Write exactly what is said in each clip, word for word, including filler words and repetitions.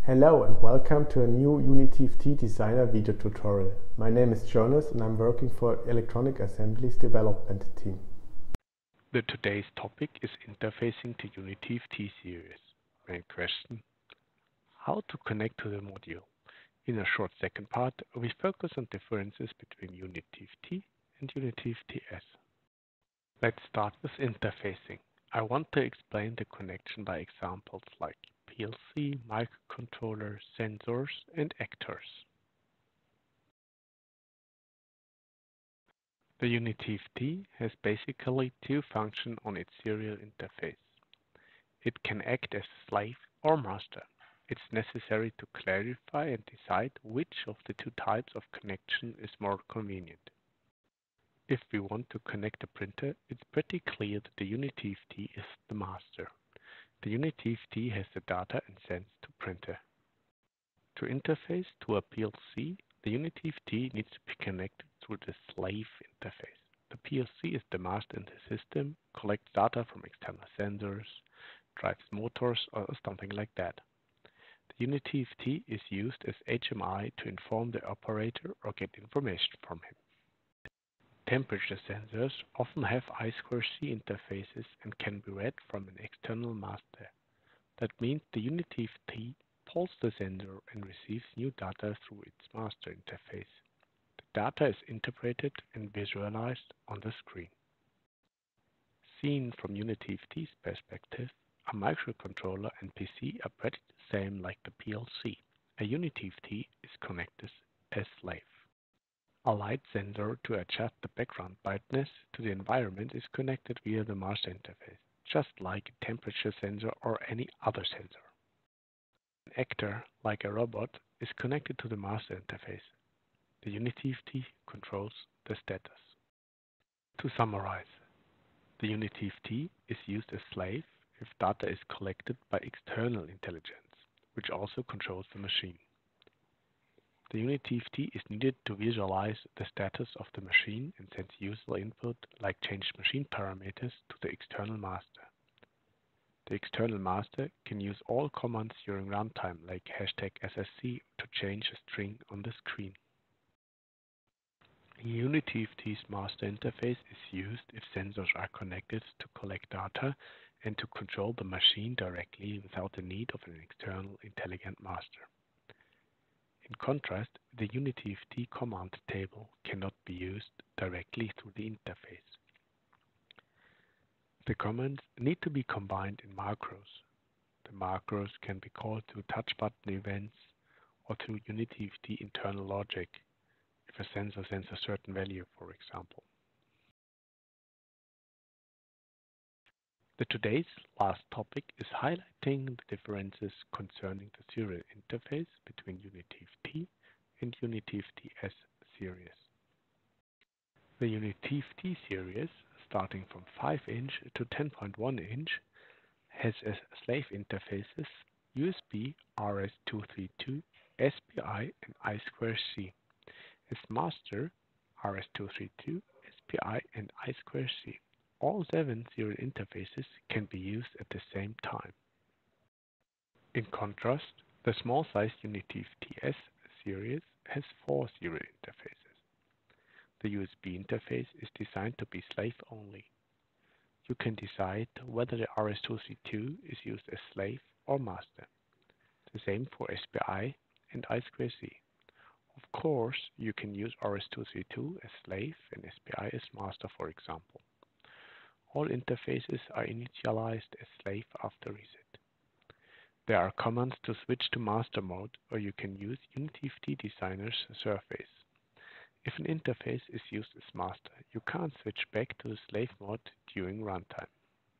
Hello and welcome to a new uniTFT designer video tutorial. My name is Jonas and I'm working for Electronic Assembly's development team. The today's topic is interfacing to uniTFT-Series. Main question: how to connect to the module. In a short second part, we focus on differences between uniTFT and uniTFTs. Let's start with interfacing. I want to explain the connection by examples like P L C, microcontroller, sensors, and actors. The uniTFT has basically two functions on its serial interface. It can act as slave or master. It's necessary to clarify and decide which of the two types of connection is more convenient. If we want to connect a printer, it's pretty clear that the uniTFT is the master. The uniTFT has the data and sends to printer. To interface to a P L C, the uniTFT needs to be connected through the slave interface. The P L C is the master in the system, collects data from external sensors, drives motors or something like that. The uniTFT is used as H M I to inform the operator or get information from him. Temperature sensors often have I two C interfaces and can be read from an external master. That means the uniTFT pulls the sensor and receives new data through its master interface. The data is interpreted and visualized on the screen. Seen from uniTFT's perspective, a microcontroller and P C are pretty the same like the P L C. A uniTFT is connected as slave. A light sensor to adjust the background brightness to the environment is connected via the master interface, just like a temperature sensor or any other sensor. An actor, like a robot, is connected to the master interface. The uniTFT controls the status. To summarize, the uniTFT is used as slave if data is collected by external intelligence, which also controls the machine. The uniTFT is needed to visualize the status of the machine and sends useful input like changed machine parameters to the external master. The external master can use all commands during runtime like hashtag S S C to change a string on the screen. uniTFT's master interface is used if sensors are connected to collect data and to control the machine directly without the need of an external intelligent master. In contrast, the uniTFT command table cannot be used directly through the interface. The commands need to be combined in macros. The macros can be called through touch button events or through uniTFT internal logic, if a sensor sends a certain value, for example. The today's last topic is highlighting the differences concerning the serial interface between uniTFT and uniTFTs series. The uniTFT series, starting from five inch to ten point one inch, has as slave interfaces U S B, R S two thirty-two, S P I and I two C. As master, R S two thirty-two, S P I and I two C. All seven serial interfaces can be used at the same time. In contrast, the small-sized uniTFTs series has four serial interfaces. The U S B interface is designed to be slave-only. You can decide whether the R S two thirty-two is used as slave or master. The same for S P I and I two C. Of course, you can use R S two thirty-two as slave and S P I as master, for example. All interfaces are initialized as slave after reset. There are commands to switch to master mode, or you can use uniTFT Designer's surface. If an interface is used as master, you can't switch back to the slave mode during runtime.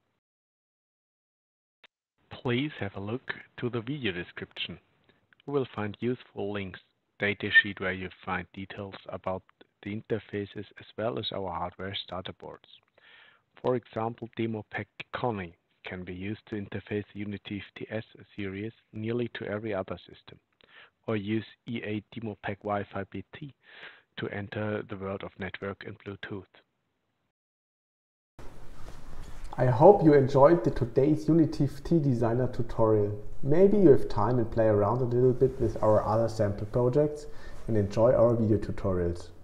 Please have a look to the video description. You will find useful links, datasheet where you find details about the interfaces as well as our hardware starter boards. For example, demo pack Connie can be used to interface the uniTFTs series nearly to every other system, or use E A demo pack Wi-Fi B T to enter the world of network and Bluetooth. I hope you enjoyed the today's uniTFT designer tutorial. Maybe you have time and play around a little bit with our other sample projects and enjoy our video tutorials.